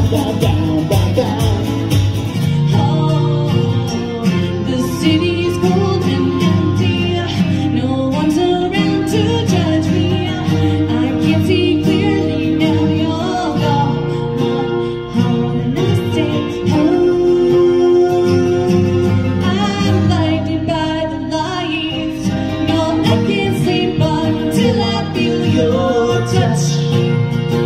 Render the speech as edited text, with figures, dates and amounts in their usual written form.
down, down, down, down. Oh, the city's cold and empty. No one's around to judge me. I can't see clearly now. You're gone home and I stay home. I'm blinded by the lights. No, I can't sleep until I feel your touch.